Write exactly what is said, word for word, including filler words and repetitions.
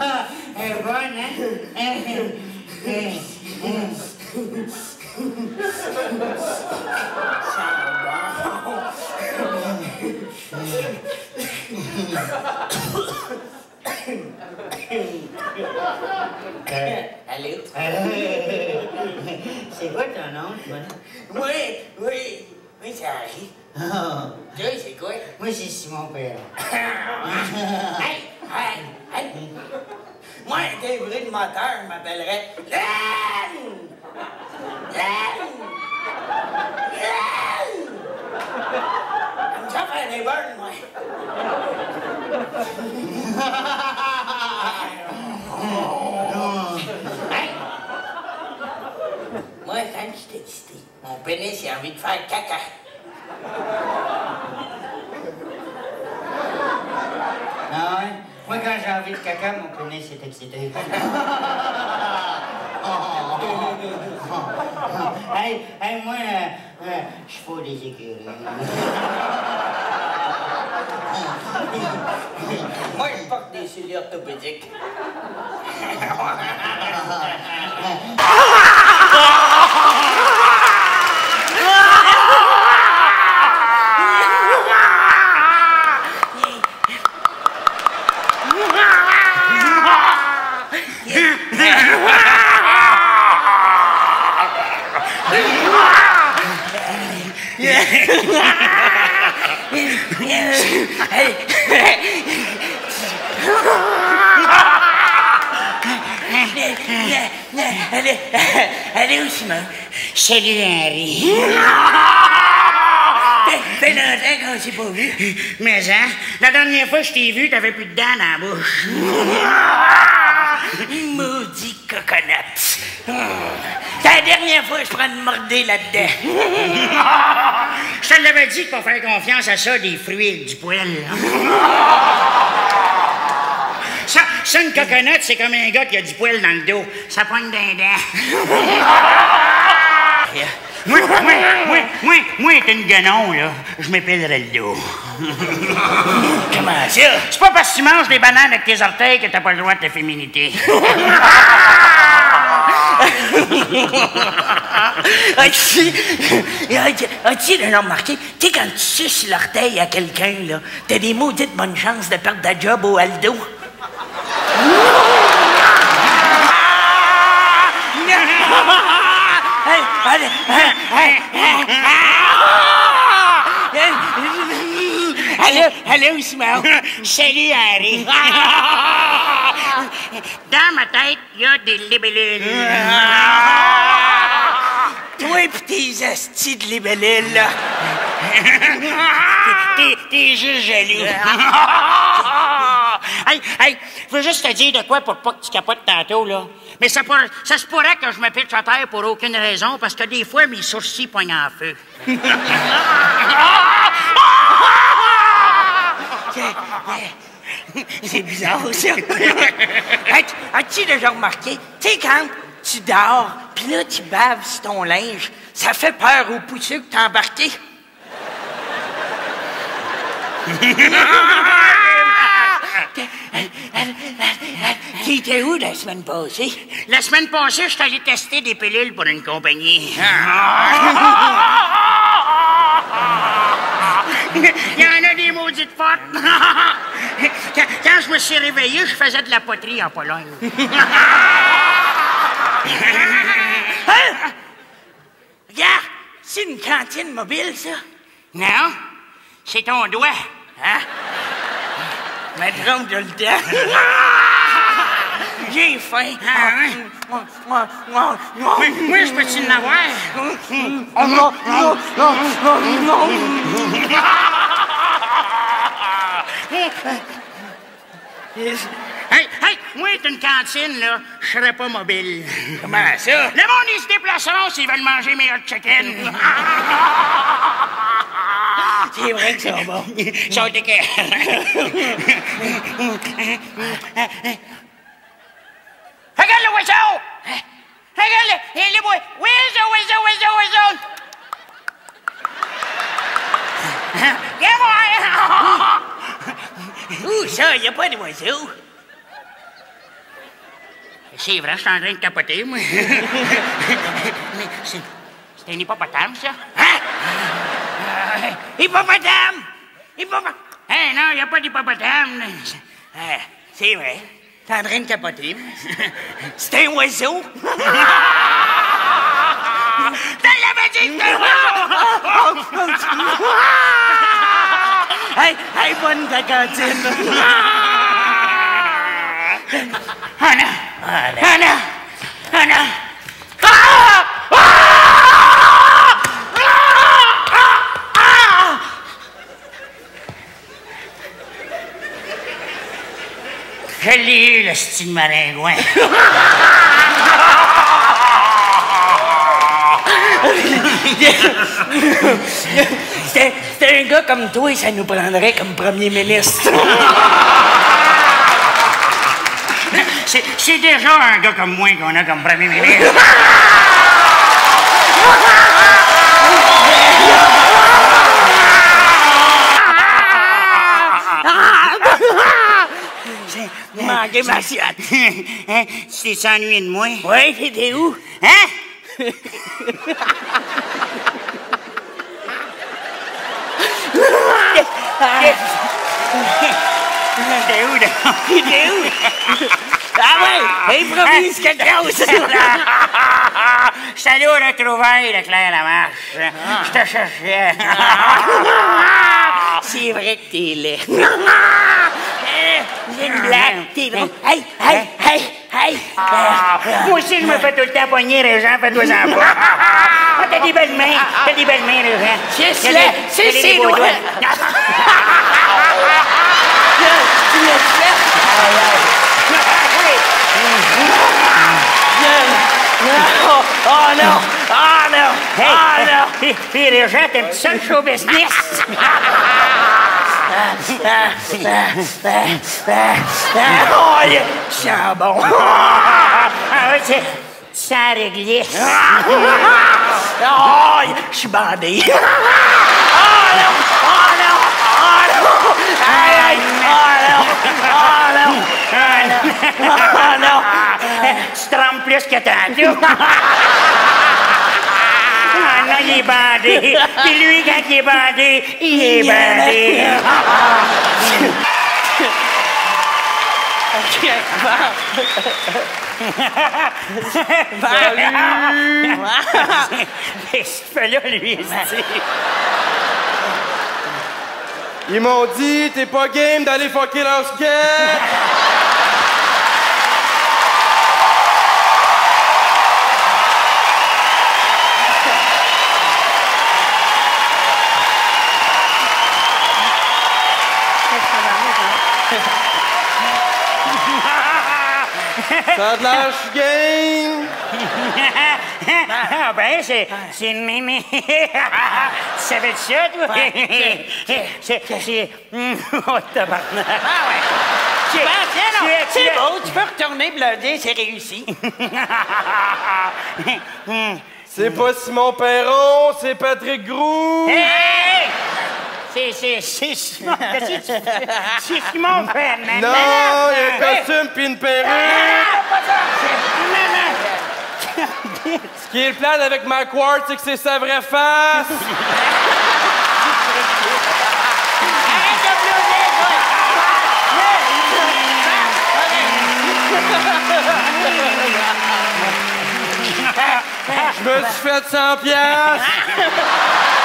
Elle est bonne, hein? Ça va bon. Allô? C'est quoi ton nom, toi? Oui, oui, oui, ça arrive. Oh. Toi, c'est quoi? Moi, c'est Simon Perron. Hey, hey, hey! Moi, un bruit de moteur, je m'appellerais Len! Len! Len! J'aime ça faire des burns, moi. Hey! Moi, quand j'étais excité, mon pénis a envie de faire caca. Ah ouais? Moi, quand j'ai envie de caca, mon pénis est excité. hey, hey, moi, euh, euh, je fous des écuries. Moi, je porte des souliers orthopédiques. Allez, allez où, Simon? Salut, Henry. Fait longtemps qu'on s'est pas vu. Mais, hein, la dernière fois que je t'ai vu, t'avais plus de dents dans la bouche. Maudit coconut. C'est la dernière fois que je prends une mordée là-dedans. Je te l'avais dit de pas faire confiance à ça, des fruits avec du poil. Ça, ça, une coconut, c'est comme un gars qui a du poil dans le dos. Ça poigne d'un dent. Moi, moi, moi, moi, moi, t'es une guenon, là. Je m'épillerais le dos. Comment ça? C'est pas parce que tu manges des bananes avec tes orteils que t'as pas le droit de ta féminité. As-tu déjà remarqué, tu sais, quand tu suces l'orteil à quelqu'un, là, t'as des maudites bonnes chances de perdre ta job au Aldo. Allez, allez, allez, Simon. Salut, Harry. Dans ma tête, il y a des libellules. Toi pis tes astis de libellules, là. T'es juste jaloux. Hey, hey, je veux juste te dire de quoi pour pas que tu capotes tantôt, là. Mais ça, pour, ça se pourrait que je me pitche à terre pour aucune raison, parce que des fois, mes sourcils poignent en feu. C'est bizarre, ça. As-tu déjà remarqué, tu sais, quand tu dors, pis là, tu baves sur ton linge, ça fait peur aux pousseux que t'as embarqué? T'étais où la semaine passée? La semaine passée, je suis allé tester des pilules pour une compagnie. Il y en a des maudites fortes. Quand, quand je me suis réveillé, je faisais de la poterie en Pologne. Hein? Regarde, c'est une cantine mobile, ça? Non, c'est ton doigt. Hein? Ma trompe de le temps. J'ai faim. Ah, hein? Moi, moi, moi, moi, je peux-tu en avoir? Non, non, non, non, Hey, hey, moi, t'es une cantine, là, je serais pas mobile. Comment ça? Le monde, ils se déplaceront s'ils veulent manger mes hot chicken. C'est vrai que c'est bon. Ils sont équerrés. Regarde le oiseau! Regarde le... le oiseau, oiseau, oiseau, oiseau! Regarde-moi! Où ça? Il n'y a pas d'oiseau. C'est vrai, je suis en train de capoter, moi. C'est un hippopotame, ça? Hein? Euh, hippopotame! Hippopotame! Hein, non, il n'y a pas d'hippopotame. Euh, c'est vrai. T'es en train de capoter. C'est un oiseau. T'as l'avais dit que c'était un oiseau! Hey, hey, bonne ta cantine. Anna! Anna! Anna! Ah! Ah! Je l'ai eu, le style maringouin. C'était un gars comme toi, ça nous prendrait comme premier ministre. C'est déjà un gars comme moi qu'on a comme premier ministre. J'ai manqué ma chiotte. Hein? Tu t'es ennuyé de moi? Oui, t'étais où? Hein? T'es où, là? T'es où? Ah ouais! Improvise quelque chose! Je suis allé au retrouvailles de Claire Lamarche. Je te cherchais. C'est vrai que t'es laid. J'ai une blague. T'es vrai. Hey, hey, hey, hey! Moi aussi, je me fais tout le temps pogner, Régent. Fais-toi-en pas. T'as des belles mains. T'as des belles mains, Régent. C'est ça. C'est ses doigts. Tu l'as fait? Oh non! Oh non! Oh non! Puis les gens, t'es un petit seul show business! Oh, il sent bon! Ah oui, c'est... ça réglisse! Oh, je suis bandé! Oh non! Oh non! Oh non! Aïe, aïe! Oh non! Oh non! Oh non! Tu trembles plus que tantôt! Ah non, il est bandé! Puis lui, quand il est bandé, il est bandé! Salut! Qu'est-ce qu'il fait là, lui, ici? Ils m'ont dit, t'es pas game d'aller fucker leur sketch! Ça a de l'air, je suis game! Ah ben, c'est... c'est une mémé. Tu savais de ça, toi? C'est... c'est... Oh, tabarnak. Ah ouais. Ben, tiens, non, c'est beau, tu peux retourner blender, c'est réussi. C'est pas Simon Perron, c'est Patrick Groux! Hey! C'est... c'est... c'est Simon... c'est Simon Perron. Non, il y a un costume pis une perruque! Ce qui est le plan avec Mike Ward, c'est que c'est sa vraie face! Je me suis fait cent piastres!